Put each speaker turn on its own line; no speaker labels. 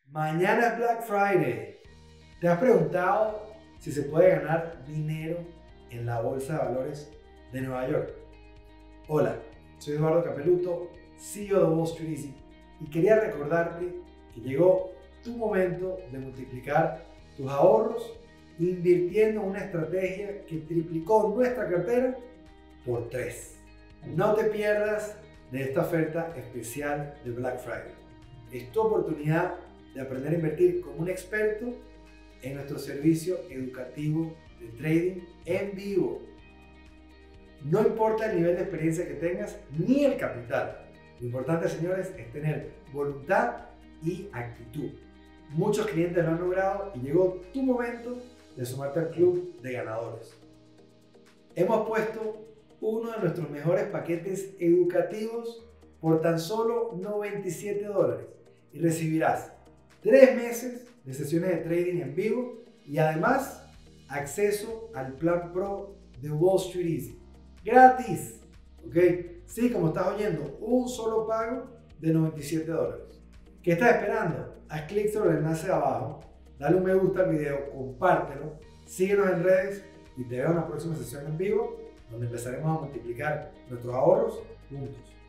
Mañana es Black Friday. ¿Te has preguntado si se puede ganar dinero en la Bolsa de Valores de Nueva York? Hola, soy Eduardo Capeluto, CEO de Wall Street Easy, y quería recordarte que llegó tu momento de multiplicar tus ahorros invirtiendo en una estrategia que triplicó nuestra cartera por 3. No te pierdas de esta oferta especial de Black Friday. Es tu oportunidad de aprender a invertir como un experto en nuestro servicio educativo de trading en vivo. No importa el nivel de experiencia que tengas ni el capital. Lo importante, señores, es tener voluntad y actitud. Muchos clientes lo han logrado y llegó tu momento de sumarte al club de ganadores. Hemos puesto uno de nuestros mejores paquetes educativos por tan solo $97 y recibirás 3 meses de sesiones de trading en vivo y además acceso al plan Pro de Wall Street Easy. ¡Gratis! ¿Ok? Sí, como estás oyendo, un solo pago de $97. ¿Qué estás esperando? Haz clic sobre el enlace de abajo, dale un me gusta al video, compártelo, síguenos en redes y te veo en la próxima sesión en vivo donde empezaremos a multiplicar nuestros ahorros juntos.